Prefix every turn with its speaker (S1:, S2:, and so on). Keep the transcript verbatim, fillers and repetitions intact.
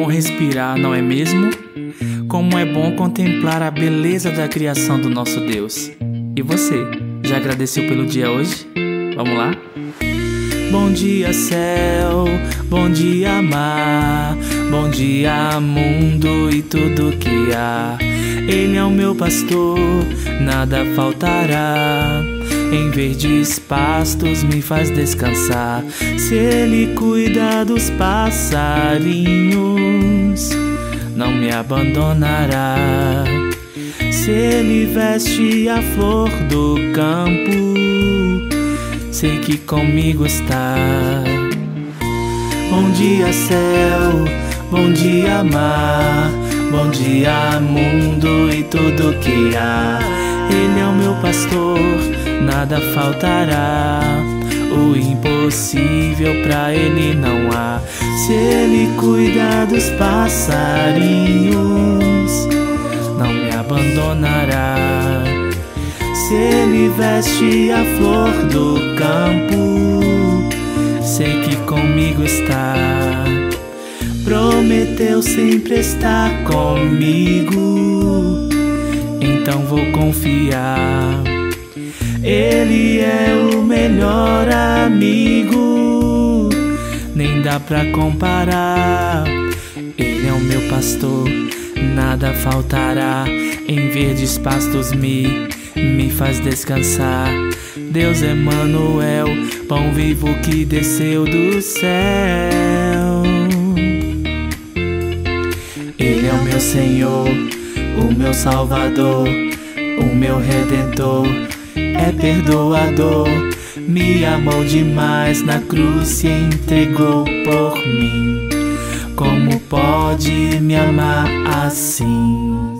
S1: bom respirar, não é mesmo? Como é bom contemplar a beleza da criação do nosso Deus. E você, já agradeceu pelo dia hoje? Vamos lá? Bom dia, céu, bom dia, mar, bom dia, mundo e tudo que há. Ele é o meu pastor, nada faltará. Em verdes pastos me faz descansar. Se ele cuida dos passarinhos, não me abandonará. Se ele veste a flor do campo, sei que comigo está. Bom dia, céu, bom dia, mar, bom dia, mundo e tudo que há. Ele é o meu pastor, nada faltará. O impossível pra ele não há. Se ele cuida dos passarinhos, não me abandonará. Se ele veste a flor do campo, sei que comigo está. Prometeu sempre estar comigo, então vou confiar. Ele é o melhor amigo, nem dá pra comparar. Ele é o meu pastor, nada faltará. Em verdes pastos me, me faz descansar. Deus Emanuel, pão vivo que desceu do céu. Ele é o meu Senhor, o meu Salvador, o meu Redentor, é perdoador. Me amou demais, na cruz se entregou por mim. Como pode me amar assim?